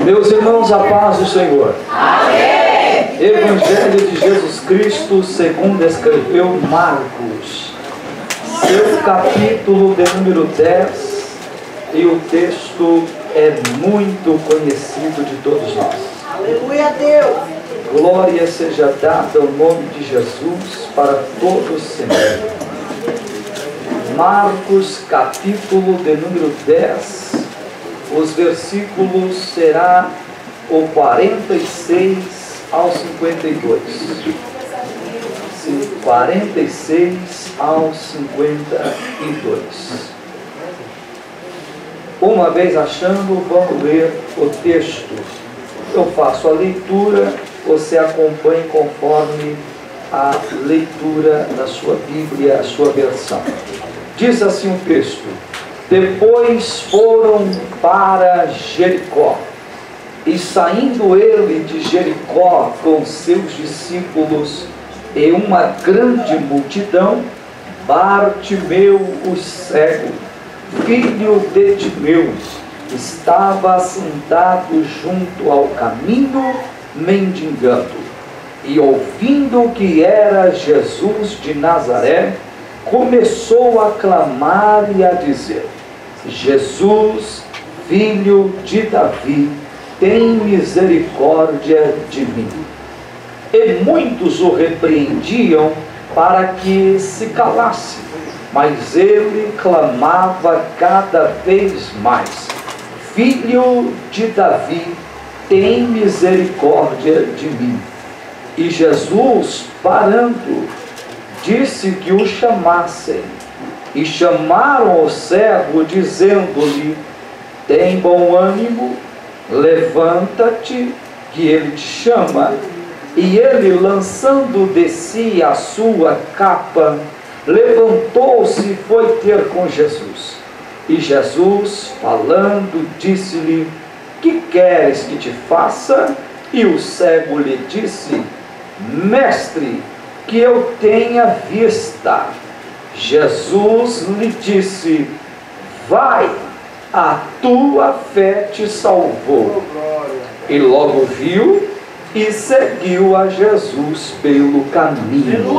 Meus irmãos, a paz do Senhor. Amém. Evangelho de Jesus Cristo segundo escreveu Marcos, seu capítulo de número 10, e o texto é muito conhecido de todos nós. Aleluia a Deus. Glória seja dada ao nome de Jesus para todos sempre. Marcos capítulo de número 10, os versículos será o 46 ao 52. 46 ao 52. Uma vez achando, vamos ler o texto. Eu faço a leitura, você acompanhe conforme a leitura da sua Bíblia, a sua versão. Diz assim o texto: depois foram para Jericó, e saindo ele de Jericó com seus discípulos e uma grande multidão, Bartimeu o cego, filho de Timeu, estava sentado junto ao caminho, mendigando. E ouvindo que era Jesus de Nazaré, começou a clamar e a dizer: Jesus, filho de Davi, tem misericórdia de mim. E muitos o repreendiam para que se calasse, mas ele clamava cada vez mais: Filho de Davi, tem misericórdia de mim. E Jesus, parando, disse que o chamassem. E chamaram o cego, dizendo-lhe: tem bom ânimo, levanta-te, que ele te chama. E ele, lançando de si a sua capa, levantou-se e foi ter com Jesus. E Jesus, falando, disse-lhe: que queres que te faça? E o cego lhe disse: Mestre, que eu tenha vista. Jesus lhe disse: vai, a tua fé te salvou. E logo viu e seguiu a Jesus pelo caminho.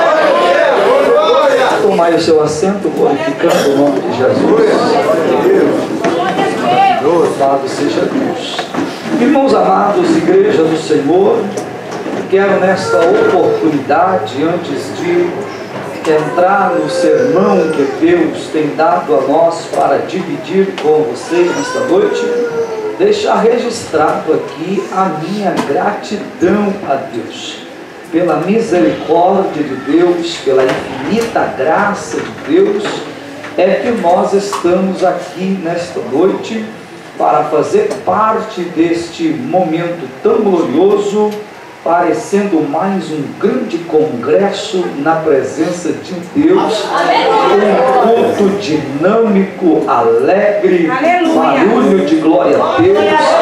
Tomai o seu assento, glorificando o nome de Jesus. Louvado seja Deus. Irmãos amados, igreja do Senhor, quero nesta oportunidade, antes de entrar no sermão que Deus tem dado a nós para dividir com vocês nesta noite, deixar registrado aqui a minha gratidão a Deus, pela misericórdia de Deus, pela infinita graça de Deus, é que nós estamos aqui nesta noite para fazer parte deste momento tão glorioso, parecendo mais um grande congresso na presença de Deus, um culto dinâmico, alegre, barulho de glória a Deus,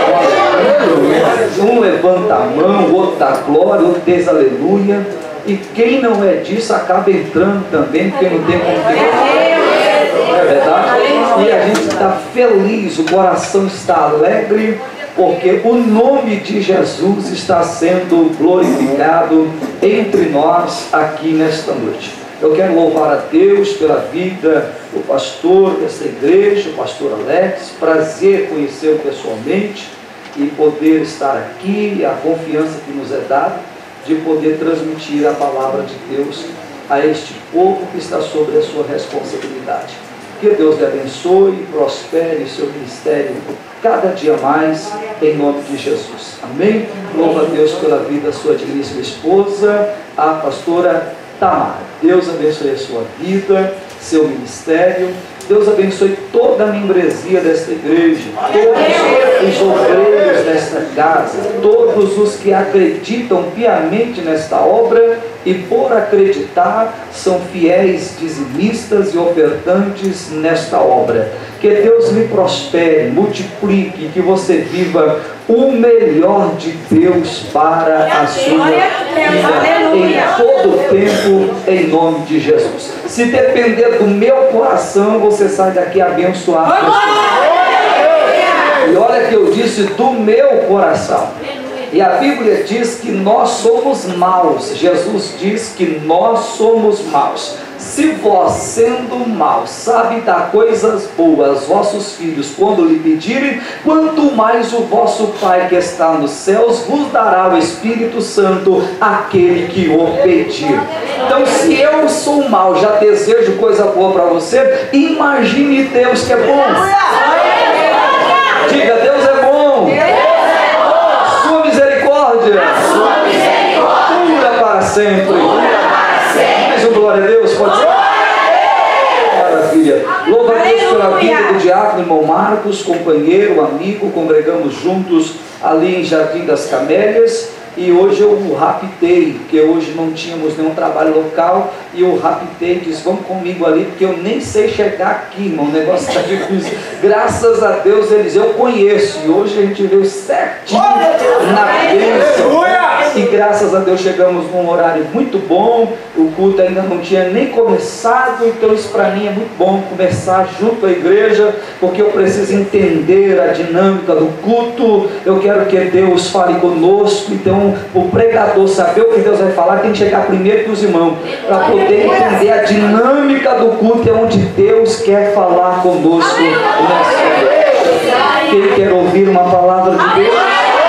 um levanta a mão, outro dá glória, outro diz aleluia, e quem não é disso acaba entrando também, porque não tem como ter. Não é verdade? E a gente está feliz, o coração está alegre, porque o nome de Jesus está sendo glorificado entre nós aqui nesta noite. Eu quero louvar a Deus pela vida do pastor desta igreja, o pastor Alex. Prazer conhecê-lo pessoalmente e poder estar aqui, a confiança que nos é dada de poder transmitir a palavra de Deus a este povo que está sobre a sua responsabilidade. Que Deus lhe abençoe e prospere o seu ministério cada dia mais, em nome de Jesus. Amém? Louva a Deus pela vida da sua digníssima esposa, a pastora Tamara. Deus abençoe a sua vida, seu ministério. Deus abençoe toda a membresia desta igreja, todos os obreiros desta casa, todos os que acreditam piamente nesta obra e, por acreditar, são fiéis dizimistas e ofertantes nesta obra. Que Deus lhe prospere, multiplique, que você viva o melhor de Deus para a sua vida em todo o tempo, em nome de Jesus. Se depender do meu coração, você sai daqui abençoado. E olha que eu disse do meu coração. E a Bíblia diz que nós somos maus. Jesus diz que nós somos maus. Se vós, sendo maus, sabe dar coisas boas aos vossos filhos quando lhe pedirem, quanto mais o vosso Pai que está nos céus vos dará o Espírito Santo àquele que o pedir. Então, se eu sou mau, já desejo coisa boa para você, imagine Deus que é bom. Diga, Deus é bom. Sua misericórdia dura para sempre. Mais um glória a Deus, pode ser? Maravilha. Louva a Deus pela vida do diácono irmão Marcos, companheiro, amigo. Congregamos juntos ali em Jardim das Camélias. E hoje eu o raptei, porque hoje não tínhamos nenhum trabalho local, e eu raptei e disse, vamos comigo ali, porque eu nem sei chegar aqui, irmão, o negócio está difícil. Graças a Deus eles eu conheço, e hoje a gente veio certinho na bênção. E graças a Deus chegamos num horário muito bom, o culto ainda não tinha nem começado, então isso para mim é muito bom, começar junto à igreja, porque eu preciso entender a dinâmica do culto, eu quero que Deus fale conosco. Então o pregador saber o que Deus vai falar tem que chegar primeiro que os irmãos, para poder entender a dinâmica do culto, é onde Deus quer falar conosco. Quem quer ouvir uma palavra de Deus?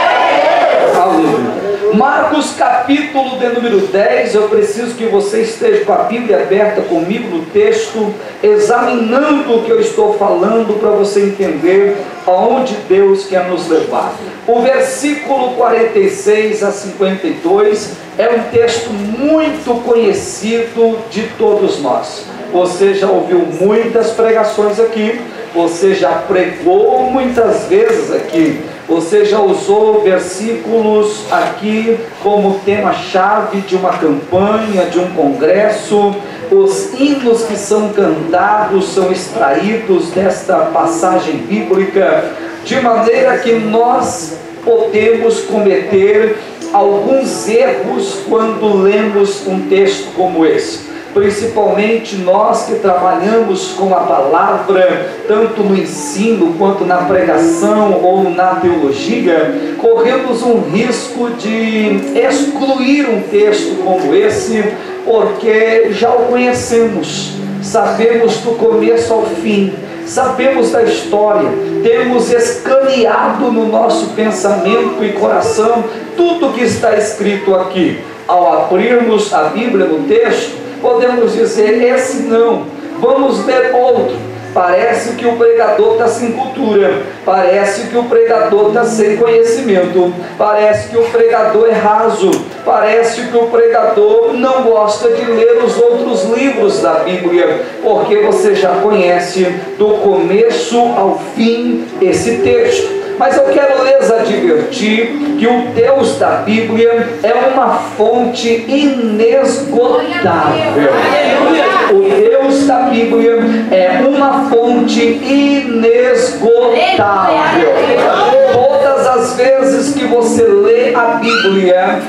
Aleluia. Marcos capítulo de número 10, eu preciso que você esteja com a Bíblia aberta comigo no texto, examinando o que eu estou falando, para você entender aonde Deus quer nos levar. O versículo 46 a 52 é um texto muito conhecido de todos nós. Você já ouviu muitas pregações aqui, você já pregou muitas vezes aqui, você já usou versículos aqui como tema-chave de uma campanha, de um congresso. Os hinos que são cantados são extraídos desta passagem bíblica, de maneira que nós podemos cometer alguns erros quando lemos um texto como esse. Principalmente nós que trabalhamos com a palavra, tanto no ensino quanto na pregação ou na teologia, corremos um risco de excluir um texto como esse, porque já o conhecemos, sabemos do começo ao fim, sabemos da história, temos escaneado no nosso pensamento e coração tudo que está escrito aqui. Ao abrirmos a Bíblia no texto, podemos dizer, esse não, vamos ler outro. Parece que o pregador está sem cultura, parece que o pregador está sem conhecimento, parece que o pregador é raso, parece que o pregador não gosta de ler os outros livros da Bíblia, porque você já conhece do começo ao fim esse texto. Mas eu quero lhes advertir que o Deus da Bíblia é uma fonte inesgotável. O Deus da Bíblia é uma fonte inesgotável. Todas as vezes que você lê a Bíblia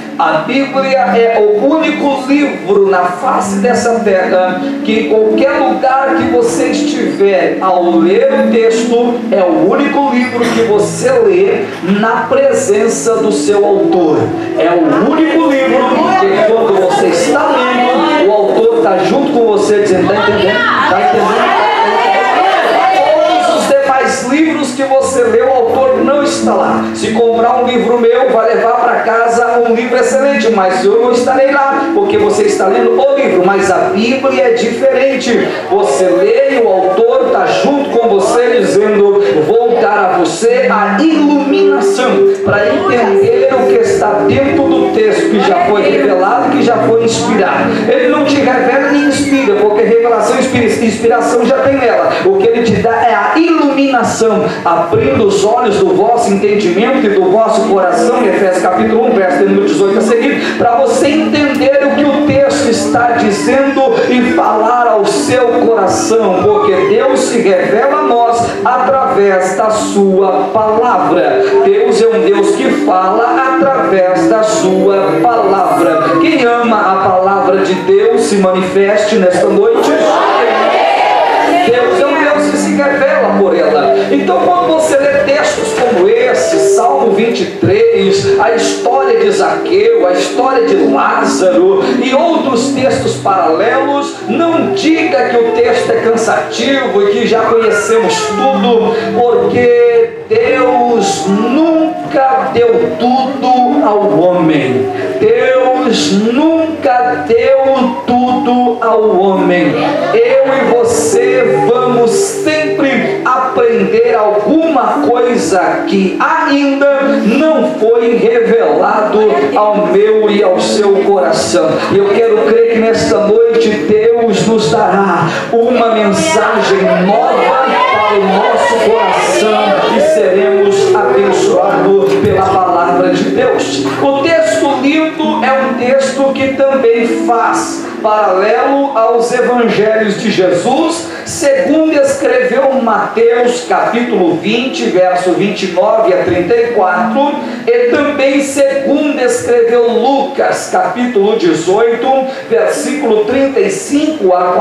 é o único livro na face dessa terra que em qualquer lugar que você estiver, ao ler o texto, é o único livro que você lê na presença do seu autor. É o único livro que quando você está lendo, o autor está junto com você dizendo, está entendendo? Está entendendo? Todos os demais livros que você lê, o autor não está lá. Se comprar um livro meu, vai levar para casa um livro excelente, mas eu não estarei lá, porque você está lendo o livro. Mas a Bíblia é diferente. Você lê e o autor está junto com você dizendo, vou dar a você a iluminação para entender o que está dentro do texto que já foi revelado, que já foi inspirado. Ele não te revela nem inspira, porque revelação e inspiração já tem nela. O que ele te dá é a iluminação, abrindo os olhos do vosso entendimento e do vosso coração, em Efésios capítulo 1, verso número 18 a seguir, para você entender o que o texto está dizendo e falar ao seu coração, porque Deus se revela a nós através da sua palavra. Deus é um Deus que fala através da sua palavra. Quem ama a palavra de Deus se manifeste nesta noite. Deus é um Deus que se revela por ela. Então, quando você lê textos como esse, esse, Salmo 23, a história de Zaqueu, a história de Lázaro e outros textos paralelos, não diga que o texto é cansativo e que já conhecemos tudo, porque Deus nunca deu tudo ao homem. Deus nunca deu tudo ao homem. Eu e você vamos sempre aprender alguma coisa que ainda não foi revelado ao meu e ao seu coração. Eu quero crer que nesta noite Deus nos dará uma mensagem nova para o nosso coração e seremos abençoados pela palavra de Deus. O texto lido é um texto que também faz paralelo aos evangelhos de Jesus, segundo escreveu Mateus capítulo 20, verso 29 a 34, e também segundo escreveu Lucas capítulo 18, versículo 35 a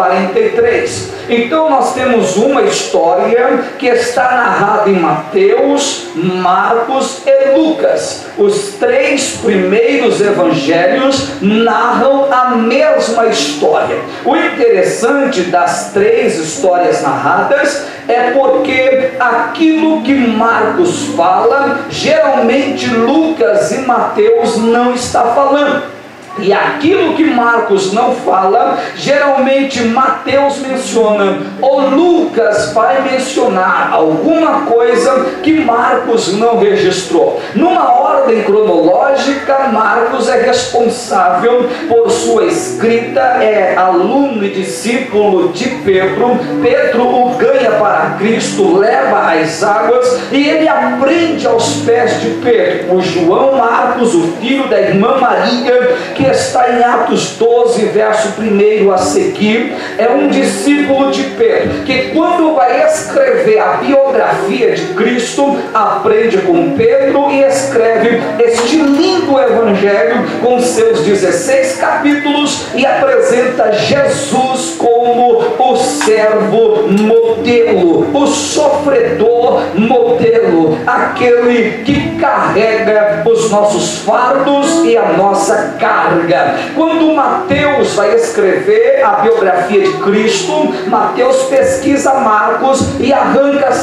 43. Então nós temos uma história que está narrada em Mateus, Marcos e Lucas. Os três primeiros evangelhos narram a mesma história. O interessante das três histórias narradas é porque aquilo que Marcos fala, geralmente Lucas e Mateus não está falando. E aquilo que Marcos não fala, geralmente Mateus menciona, ou Lucas vai mencionar alguma coisa que Marcos não registrou. Numa ordem cronológica, Marcos é responsável por sua escrita, é aluno e discípulo de Pedro. Pedro o ganha para Cristo, leva às águas e ele aprende aos pés de Pedro. O João Marcos, o filho da irmã Maria, que está em Atos 12, verso 1 a seguir, é um discípulo de Pedro, que quando vai escrever a biografia de Cristo, aprende com Pedro e escreve este lindo evangelho com seus 16 capítulos e apresenta Jesus como o servo modelo, o sofredor modelo, aquele que carrega os nossos fardos e a nossa carga. Quando Mateus vai escrever a biografia de Cristo, Mateus pesquisa Marcos e arranca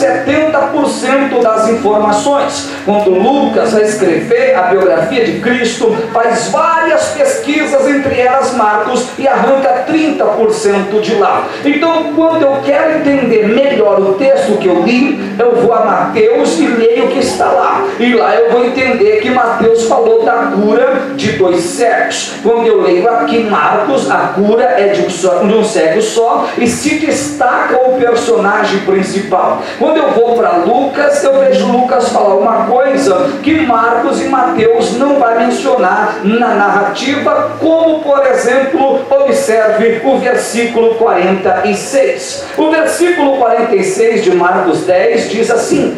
70% das informações. Quando Lucas vai escrever a biografia de Cristo, faz várias pesquisas, entre elas Marcos, e arranca 30% de lá. Então, quando eu quero entender melhor o texto que eu li, eu vou a Mateus e leio o que está lá. E lá eu vou entender que Mateus falou da cura de 2 cegos. Quando eu leio aqui Marcos, a cura é de um cego só e se destaca o personagem principal. Quando eu vou para Lucas, eu vejo Lucas falar uma coisa que Marcos e Mateus não vai mencionar na narrativa, como por exemplo, observe o versículo 46. O versículo 46 de Marcos 10 diz assim: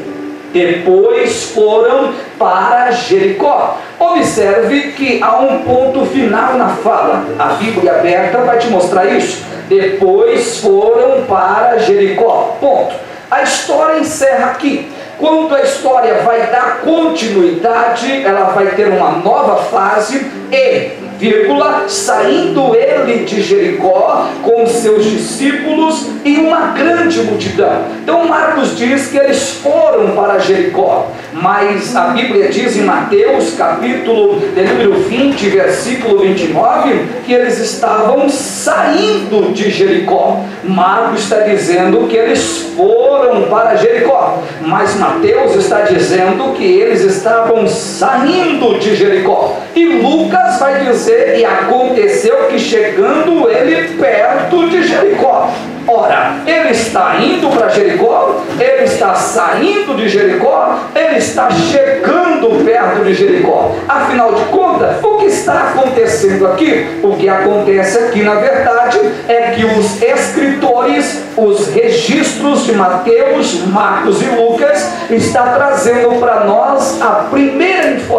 depois foram para Jericó. Observe que há um ponto final na fala. A Bíblia aberta vai te mostrar isso. Depois foram para Jericó. Ponto. A história encerra aqui. Quando a história vai dar continuidade, ela vai ter uma nova fase e, vírgula, saindo ele de Jericó com seus discípulos e uma grande multidão. Então Marcos diz que eles foram para Jericó, mas a Bíblia diz em Mateus capítulo de número 20, versículo 29, que eles estavam saindo de Jericó. Marcos está dizendo que eles foram para Jericó, mas Mateus está dizendo que eles estavam saindo de Jericó. E Lucas vai dizer: e aconteceu que chegando ele perto de Jericó. Ora, ele está indo para Jericó, ele está saindo de Jericó, ele está chegando perto de Jericó. Afinal de contas, o que está acontecendo aqui? O que acontece aqui, na verdade, é que os escritores, os registros de Mateus, Marcos e Lucas, está trazendo para nós a primeira informação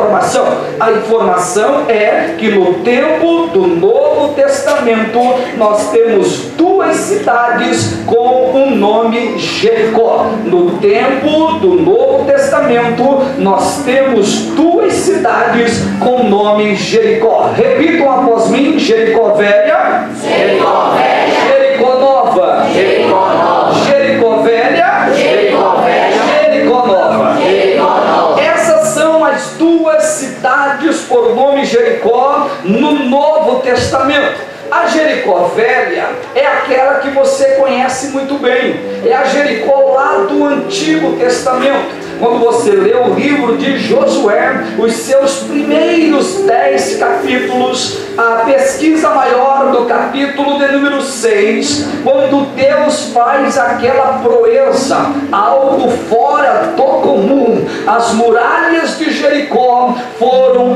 informação? A informação é que no tempo do Novo Testamento nós temos duas cidades com o nome Jericó. No tempo do Novo Testamento nós temos duas cidades com o nome Jericó. Repitam após mim: Jericó Velha, Jericó velha, Jericó Nova, Jericó nova, Jericó Velha, Jericó velha, Jericó Nova. Jericó nova. Essas são as duas cidades por nome Jericó no Novo Testamento. A Jericó Velha é aquela que você conhece muito bem. É a Jericó lá do Antigo Testamento. Quando você lê o livro de Josué, os seus primeiros 10 capítulos, a pesquisa maior do capítulo de número 6, quando Deus faz aquela proeza, algo fora do comum, as muralhas de Jericó foram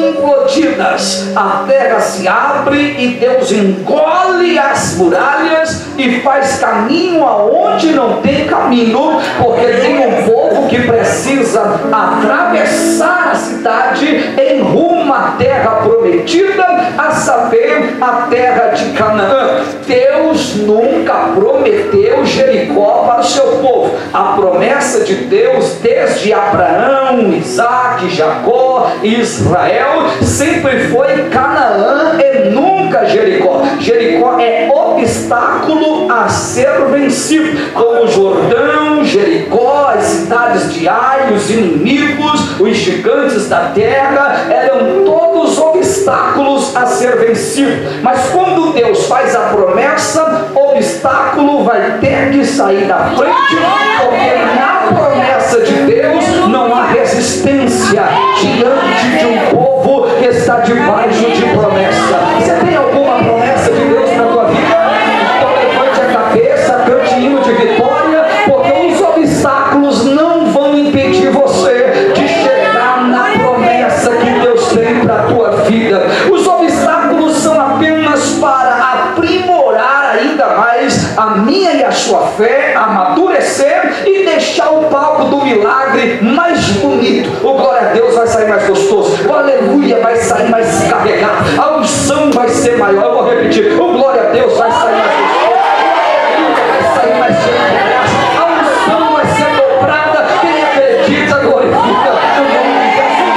implodidas, a terra se abre e Deus engole as muralhas e faz caminho aonde não tem caminho, porque tem um povo que precisa atravessar a cidade em rumo à terra prometida, a saber, a terra de Canaã. Deus nunca prometeu Jericó para o seu povo. A promessa de Deus desde Abraão, Isaac, Jacó e Israel sempre foi Canaã e nunca Jericó. Jericó é obstáculo a ser vencido, como Jordão, Jericó, as cidades de Ai, os inimigos, os gigantes da terra, eram todos obstáculos a ser vencido. Mas quando Deus faz a promessa, o obstáculo vai ter que sair da frente, porque na promessa de Deus não há resistência diante de um povo que está debaixo de promessa. Você tem alguma promessa de Deus na tua vida? Então levante a cabeça, cante hino de vitória, porque os obstáculos não vão impedir você de chegar na promessa que Deus tem para a tua vida. Os obstáculos são apenas para aprimorar ainda mais a minha e a sua fé, amadurecer e deixar o palco do milagre mais bonito. O glória a Deus vai sair mais gostoso, o aleluia vai sair mais carregado, a unção vai ser maior. Eu vou repetir: o glória a Deus vai sair mais gostoso, o aleluia vai sair mais cheio de graça, a unção vai ser dobrada. Quem acredita, glorifica o nome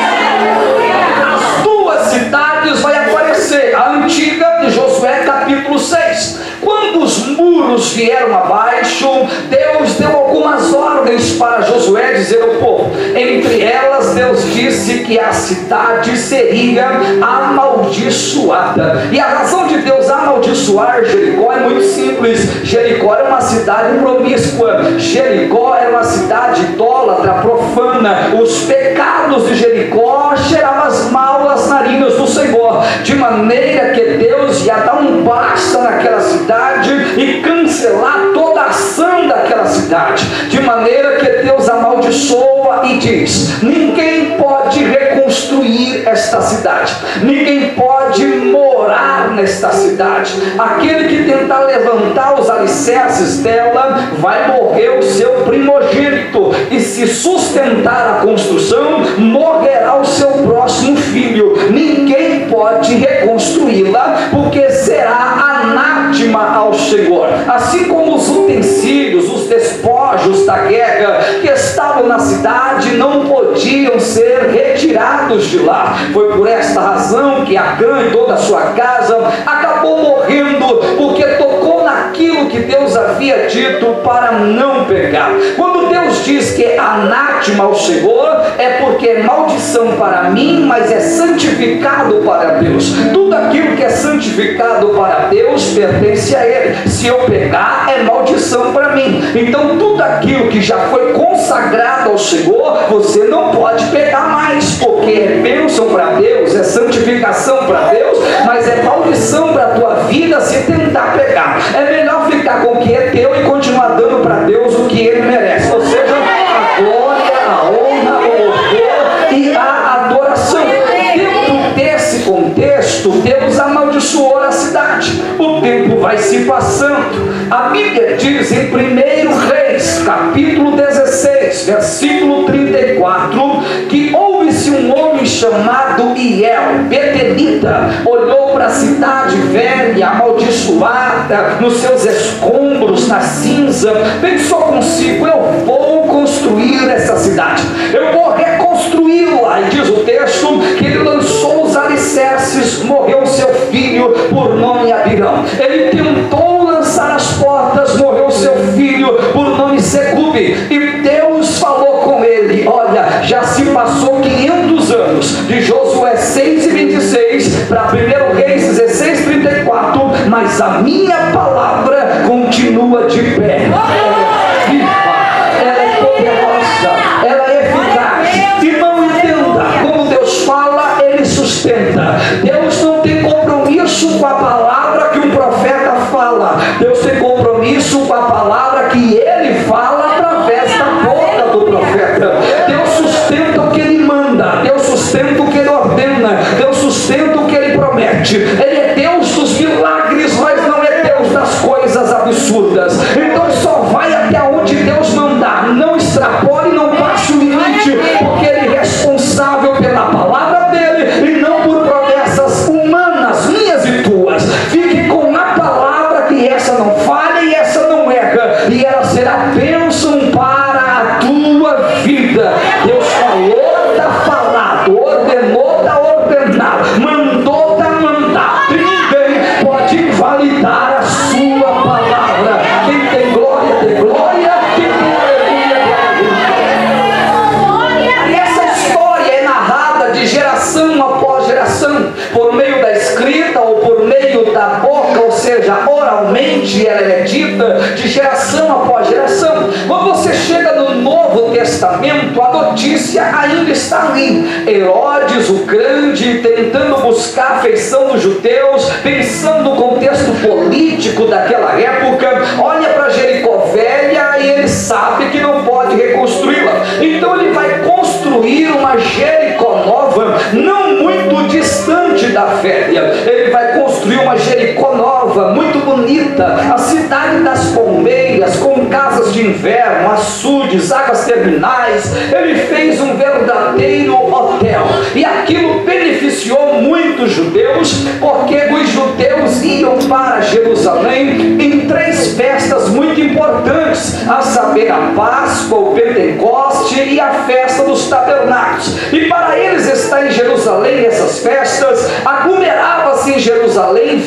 de Jesus. As duas cidades vai aparecer, a antiga de Josué capítulo 6. Quando os muros vieram abaixo, Deus deu algumas ordens para Josué dizer ao povo. Entre elas, Deus disse que a cidade seria amaldiçoada. E a razão de Deus amaldiçoar Jericó é muito simples. Jericó era uma cidade promíscua. Jericó era uma cidade idólatra, profana. Os pecados de Jericó cheiravam mal às narinas do Senhor, de maneira que Deus ia dar um basta naquela cidade e cancelar toda a ação daquela cidade, de maneira que Deus amaldiçoa e diz: ninguém pode reconstruir esta cidade, ninguém pode morar nesta cidade. Aquele que tentar levantar os alicerces dela vai morrer o seu primogênito, e se sustentar a construção, morrerá o seu próximo filho. Ninguém pode reconstruí-la, porque será anátema ao Senhor. Assim como os utensílios, os despojos da guerra que estavam na cidade não podiam ser retirados de lá. Foi por esta razão que Acã e toda a sua casa acabou morrendo, porque tocou naquilo que Deus havia dito para não pegar. Quando Deus diz que é anátema ao Senhor, é porque é maldição para mim, mas é santificado para Deus. Tudo aquilo que é santificado para Deus pertence a Ele. Se eu pegar, é maldição para mim. Então tudo aquilo que já foi consagrado ao Senhor, você não pode pegar mais, porque é bênção para Deus, é santificação para Deus, mas é maldição para a tua vida se tentar pegar. É melhor ficar com o que é teu e continuar dando para Deus o que Ele merece, ou seja, a glória, a honra, o louvor e a adoração. Dentro desse contexto, Deus amaldiçoou a cidade. O tempo vai se passando. A Bíblia diz em 1 Reis, capítulo 16, versículo 34, que houve-se um homem chamado chamado Iel, betelita, olhou para a cidade velha, amaldiçoada, nos seus escombros, na cinza, pensou consigo: eu vou construir essa cidade, eu vou reconstruí-la. E diz o texto que ele lançou os alicerces, morreu seu filho, por nome Abirão. Ele tentou lançar as portas, morreu seu filho, por nome Segube. E Deus falou com ele: olha, já se passou 500 anos, de Josué 6:26 para 1 Reis 16:34, mas a minha palavra continua de pé. Ela é viva, ela é poderosa, ela é eficaz. E não entenda, como Deus fala, ele sustenta. Deus não tem compromisso com a palavra que um profeta fala, Deus tem compromisso com a palavra que ele fala através da boca do profeta. Deus sustenta o que ele manda, Deus sustenta o que ele ordena, Deus sustenta o que ele promete. Ele é Deus dos milagres, mas não é Deus das coisas absurdas. Então só vai até onde Deus mandar, não extrapole, não passe o limite, porque ele é responsável pela palavra dele e não por promessas humanas, minhas e tuas. Fique com a palavra, que essa não falha e essa não erra, e ela será bênção para a tua vida. Deus falou, está falado, ordenou, está ordenado, mandou, está mandado. Ninguém pode invalidar a sua palavra. Quem tem glória, tem glória. Quem tem aleluia, tem aleluia. E essa história é narrada de geração após geração, por meio da escrita ou por meio da boca, ou seja, oralmente ela é dita de geração após geração. Quando você chega no Novo Testamento, a notícia ainda está ali. Herodes o Grande, tentando buscar a afeição dos judeus, pensando no contexto político daquela época, olha para Jericó velha e ele sabe que não pode reconstruí-la. Então ele vai construir uma Jericó nova, não muito distante da velha. Ele vai construir uma Jericó nova, muito bonita, a cidade das palmeiras, com casas de inverno, açudes, águas terminais. Ele fez um verdadeiro hotel, e aquilo beneficiou muitos judeus, porque os judeus iam para Jerusalém em 3 festas muito importantes, a saber, a Páscoa, o Pentecoste e a festa dos tabernáculos. E para eles estar em Jerusalém nessas festas, aglomerava-se em Jerusalém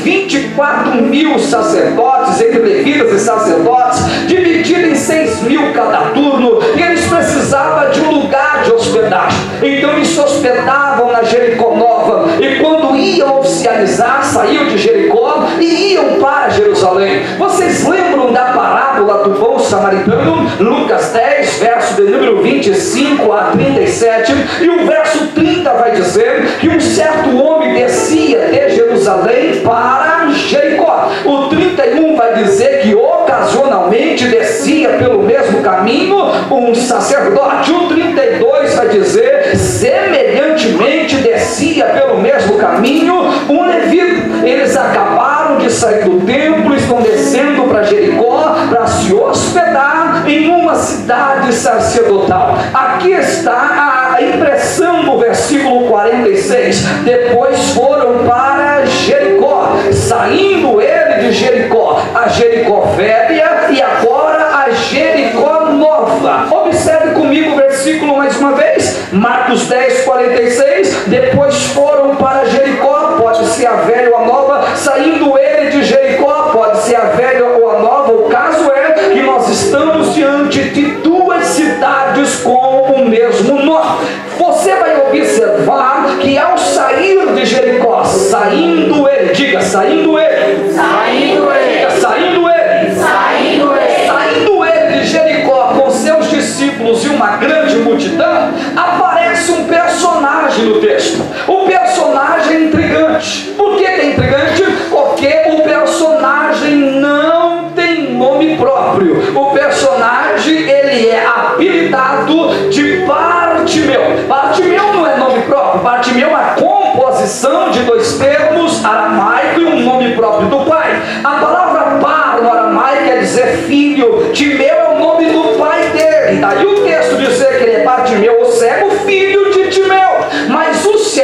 24.000 sacerdotes, entre levitas e sacerdotes, divididos em 6.000 cada turno, e eles precisavam de um lugar de hospedagem. Então eles se hospedavam na Jericó nova, e quando iam oficializar, saíam de Jericó e iam para Jerusalém. Vocês lembram da parábola do bom samaritano? Lucas 10, verso de número 25 a 37, e o verso 30 vai dizer que um certo homem descia de Jerusalém para Jericó. O 31 vai dizer que ocasionalmente descia pelo mesmo caminho um sacerdote. O 32 vai dizer, semelhantemente descia pelo mesmo caminho um levita. Eles acabaram de sair do templo, estão descendo para Jericó para se hospedar em uma cidade sacerdotal. Aqui está a impressão do versículo 46. Depois foram para Jericó, saindo ele de Jericó, a Jericó velha e agora a Jericó nova. Observe comigo o versículo mais uma vez, Marcos 10, 46. Depois foram para Jericó, pode ser a velha ou a nova, saindo ele de Jericó, pode ser a velha ou a nova. O caso é que nós estamos diante de 2 cidades com o mesmo nome. Você vai observar que ao sair de Jericó, saindo ele, diga, saindo ele, Saindo ele. diga, saindo ele, Saindo ele. saindo ele de Jericó com seus discípulos e uma grande multidão, aparece um personagem no texto. O personagem é intrigante. Por que é intrigante? Porque o personagem não tem nome próprio. O personagem, ele é apelidado de Bartimeu. Bartimeu não é nome próprio. Bartimeu é a composição de 2 termos, aramaico e um nome próprio do pai. A palavra bar no aramaico quer dizer filho. Timeu é o nome do pai dele. Daí o texto dizer que ele é Bartimeu, o cego, filho de Timeu. Mas os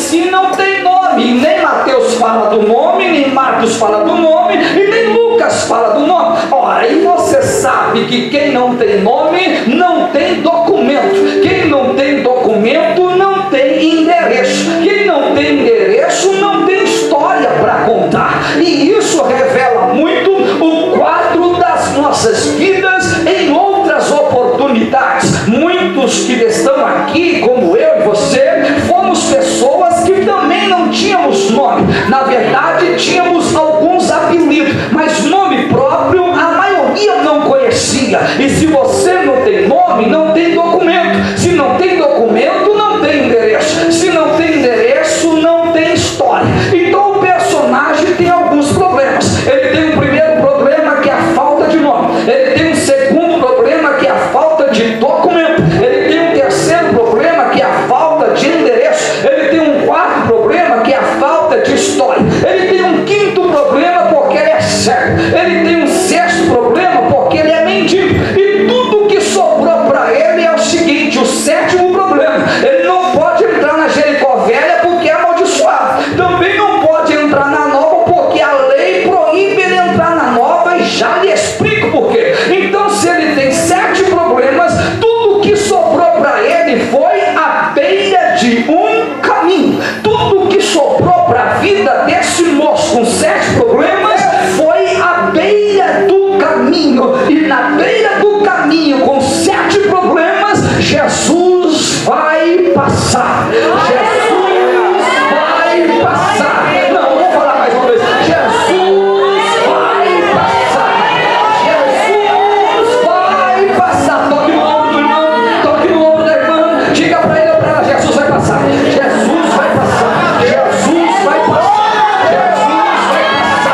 si não tem nome. Nem Mateus fala do nome, nem Marcos fala do nome, e nem Lucas fala do nome. Ora, e você sabe que quem não tem nome não tem documento. Quem não tem documento não tem endereço. Quem não tem endereço não tem história para contar. E isso revela muito o quadro das nossas vidas em outras oportunidades. Muitos que estão aqui, como eu e você, fomos pessoas que também não tínhamos nome. Na verdade, tínhamos alguns apelidos, mas nome próprio a maioria não conhecia. E se você não tem nome, não tem documento. Se não tem documento, não tem endereço. Se não tem endereço, não tem história. Então o personagem tem alguns problemas. Ele tem um primeiro problema, que é a falta de nome. Ele tem um segundo problema, que é a falta de documento. Ele tem um terceiro problema, que é a falta de endereço. Ele tem um quarto problema, que é a falta de história. Ele tem um quinto problema, porque ele é cego. Ele tem um sexto problema, porque ele é mendigo. E tudo que sobrou para ele é o seguinte: o sétimo problema: ele não pode entrar na Jericó Velha porque é amaldiçoado. Também não pode entrar na nova porque a lei proíbe ele entrar na nova, e já lhe explico por quê. Então, se ele tem 7 problemas, tudo que sobrou para ele foi a beira de um caminho. Tudo que sobrou para a vida desse moço com 7 problemas foi a beira do caminho. E na beira do caminho, com 7 problemas, Jesus vai passar. Jesus vai passar. Não, vou falar mais uma vez. Jesus vai passar. Jesus vai passar. Toque no ombro do irmão, toque no ombro da irmã, diga para ele ou para ela: Jesus vai passar. Jesus vai passar. Jesus vai passar. Jesus vai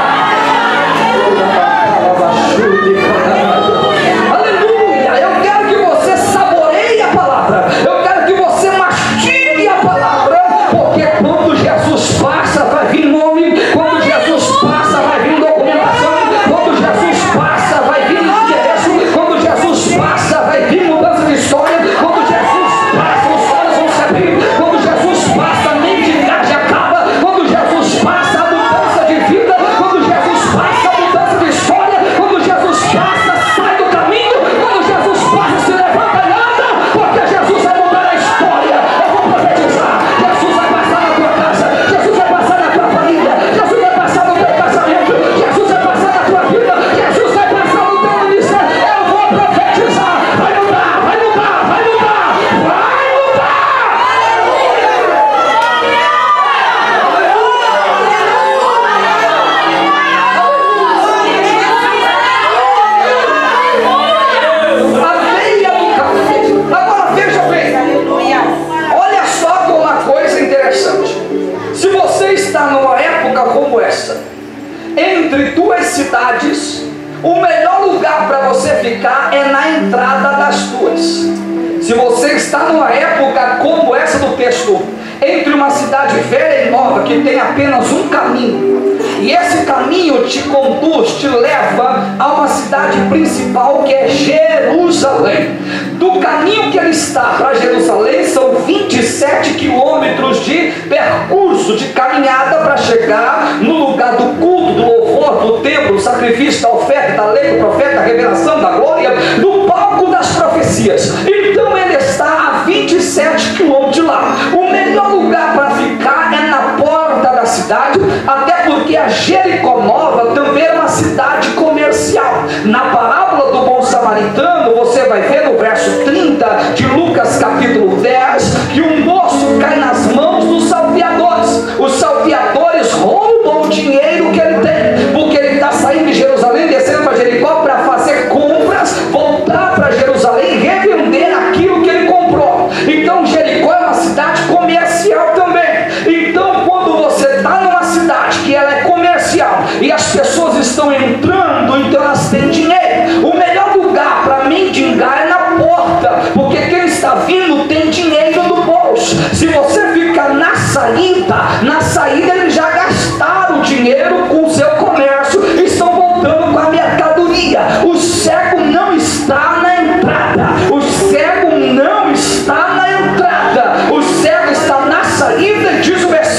passar. Aleluia! Eu quero que você saboreie a palavra. Eu quero que você mastigue a palavra, porque quando Jesus passa, vai vir nome. Quando Jesus passa, vai vir documentação. Quando Jesus passa, vai vir endereço. Quando Jesus passa, vai vir mudança de história. Quando Jesus passa, os olhos vão se abrir. Quando Jesus passa, a mendigagem acaba. Quando Jesus passa, a mudança de vida. Quando Jesus passa, a mudança de história. Quando Jesus passa, sai do caminho. Quando Jesus passa, se levanta e anda, porque Jesus vai mudar a história. Eu vou profetizar: Jesus vai passar na tua casa, Jesus vai passar na tua família, Jesus vai passar no teu casamento, Jesus vai passar na tua vida, Jesus vai passar no teu ministério. Eu vou profetizar: vai mudar, vai mudar, vai mudar, vai mudar. A veia do caminho. Agora veja bem, olha só como uma coisa interessante. Se você está numa época como essa, entre 2 cidades, o melhor lugar para você ficar é na entrada das 2. Se você está numa época como essa do texto, entre uma cidade velha e nova que tem apenas um caminho, e esse caminho te conduz, te leva a uma cidade principal, que é Jerusalém. Do caminho que ele está para Jerusalém são 27 quilômetros de percurso, de caminhada, para chegar no lugar do culto, do louvor, do templo, do sacrifício, da oferta, da lei, do profeta, da revelação, da glória, do palco das profecias. Então ele está a 27 quilômetros de lá. O melhor lugar para ficar é na porta da cidade, até porque a Jericó Nova também é uma cidade comercial. Na parábola do bom samaritano, você vai ver no verso 30 de Lucas capítulo 10, que um moço cai nas mãos dos salteadores. Os salteadores roubam o dinheiro que ele tem, porque ele está saindo de Jerusalém, descendo para Jericó para fazer compras, voltar para Jerusalém e revender aquilo que ele comprou. Então Jericó é uma cidade comercial também. Então, quando você está numa cidade que ela é comercial e as pessoas estão entrando, então elas têm dinheiro. O melhor lugar para mendigar é na porta, porque quem está vindo tem dinheiro no bolso. Se você fica na saída eles já gastaram o dinheiro com o seu comércio e estão voltando com a mercadoria. O cego não está na entrada. O cego não está na entrada. O cego está na saída, diz o versículo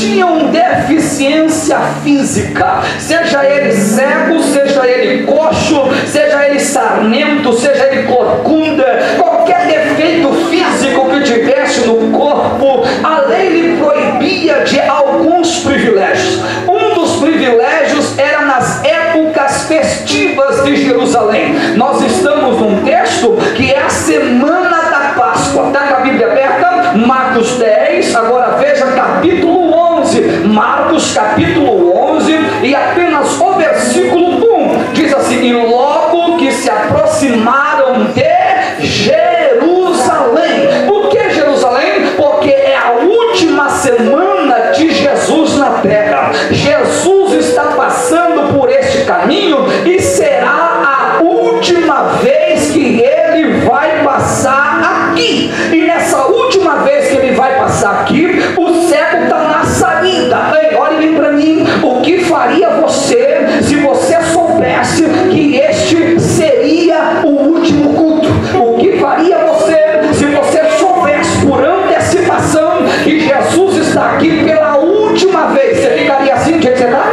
tinham deficiência física, seja ele cego, seja ele coxo, seja ele sarnento, seja ele corcunda, qualquer defeito físico que tivesse no corpo, a lei lhe proibia de alguns privilégios. Um dos privilégios era nas épocas festivas de Jerusalém. Nós estamos num texto que é a semana da Páscoa. Está com a Bíblia aberta? Marcos 10, agora veja capítulo 11. Marcos capítulo 11 e apenas o versículo 1 diz assim: e logo que se aproximaram de Jerusalém. Por que Jerusalém? Porque é a última semana de Jesus na terra. Jesus está passando por este caminho e será a última vez que ele vai passar aqui. E nessa última vez que ele vai passar aqui, o cego está na saída. Ei, olhem para mim, o que faria você se você soubesse que este seria o último culto? O que faria você se você soubesse por antecipação que Jesus está aqui pela última vez? Você ficaria assim do jeito que você está?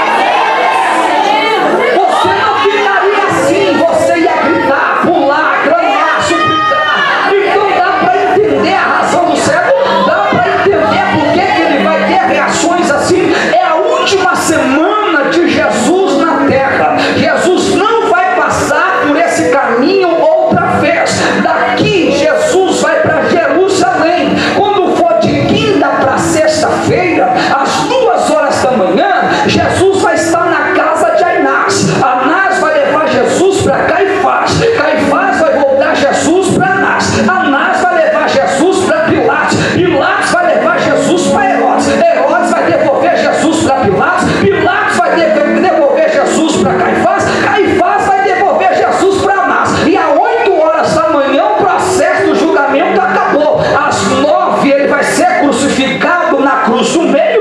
Você não ficaria assim, você ia gritar, pular, clamar, suplicar. Então dá para entender a razão do cego, dá para entender por que ele vai ter reações assim. É a última semana de Jesus na terra. Jesus não vai passar por esse caminho outra vez. Daqui Jesus vai para Jerusalém. Quando for de quinta para sexta-feira, às 2h da manhã, Jesus vai estar na casa de Anás. Anás vai levar Jesus para Caifás. Caifás vai voltar Jesus para Anás. Anás vai levar Jesus para Pilatos. Pilatos vai levar Jesus para Herodes. Herodes vai devolver Jesus para Pilatos. Pilatos vai devolver Jesus para Caifás. Caifás vai devolver Jesus para Anás. E às 8h da manhã o processo do julgamento acabou. Às 9 ele vai ser crucificado na cruz do meio.